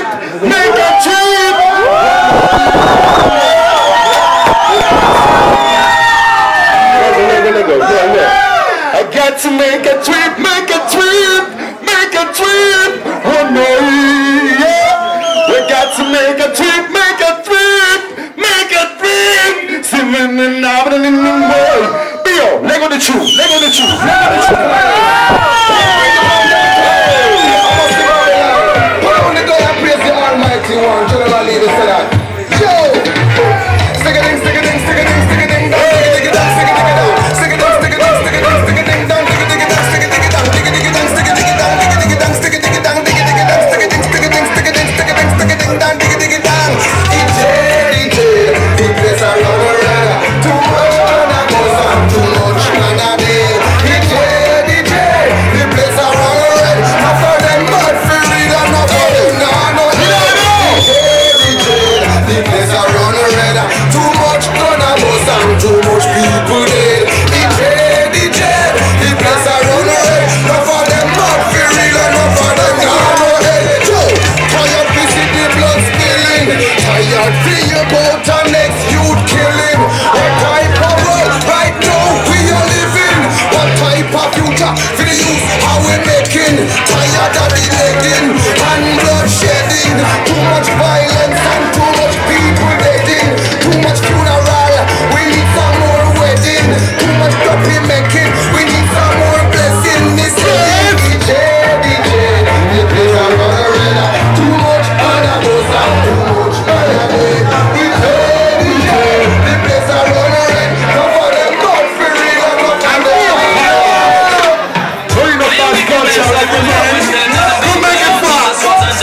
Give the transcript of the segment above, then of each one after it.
trip, make a trip. I got to make a trip, make a trip, make a trip. Oh no, yeah. We got to make a trip, make a trip, make a trip. Swimming in the world. Bio, let go the truth, let go the truth, let go the truth. Only God and praise the Almighty One. General Leader said that. Yo! Stick a ding, stick a ding, stick a ding, stick a ding, down, stick a ding, stick a ding, down, stick a ding, stick a ding, stick a ding, stick a ding, down, stick a ding, down, stick a ding, down, stick a ding, down, stick a ding, down, stick a ding, down, stick a ding, down, stick a ding, stick a ding, stick a ding, stick a ding, stick a ding, down, stick a ding, down. DJ, the place I run around. Too much man I goes on, too much man I deal. DJ, the place I run around. Not for them, but for real and not for them. No. The place I run around. Too much gun I goes on, too much people dead. DJ, the place I run around. Not for them, but for real and not for them. No. Tired to see the blood spilling. Tired to hear about our next youth killing. What type of world right now we are living? What type of future for the youth how we making? Tired of the begging and blood shedding. Too much violence and too much people deading. Too much funeral, we need some more wedding. Too much copy making, we need some more blessing. This DJ, the place I run around. Too much honor goes on, too much honor goes on. DJ, the place I run around. Not for them, God for real and not for them. Bring up that culture like a man. Come make it fast.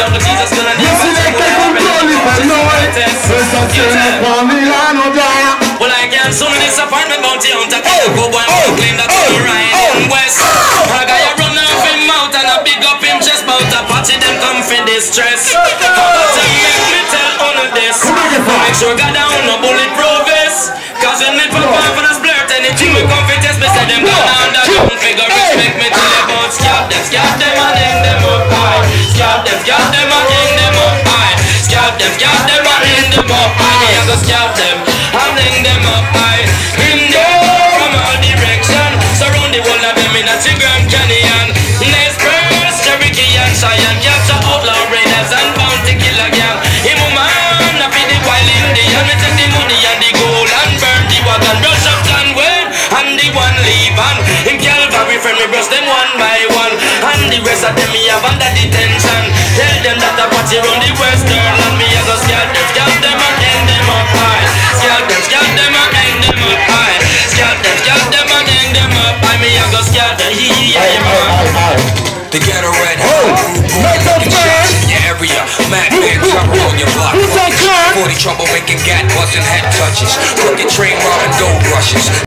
You see they take control if I know it. First I'm saying I want me on no die. Well, I can't soon disappointment bounty hunter. Go boy, claim that I'm right in West. A guy a run off him mouth and a big up him chest bout a party them come for distress. But make me tell all of this. Make sure God down no bulletproof vest. Cause when me pop off for the splurt, anything we come for test, me say them down under down figure. Respect me till they bout scab them and hang them up high. Scab them and hang them up high. Scab them and hang them up high. Me a go scab them and hang them up high. Him there from all direction. Surround the whole of them in a Grand Canyon. Next first, Cherokee and Cheyenne. Capture outlaw raiders and bounty killer gang. Him man, I be the wild Indian. Me take the money and the gold and burn the wagon. Brush up Conway and the one leave on. Him Calvary friend me brush them one by one. And the rest of them me have under detention. Tell them that I party round the western and me a go scalp them and hang them up high. Scalp them and hang them up high. Scalp them and hang them up high. Me a go scalp them, The ghetto red in your area, mad man trouble on your block. 40 trouble making gat busting head touches. Crooked train robbing gold rushes.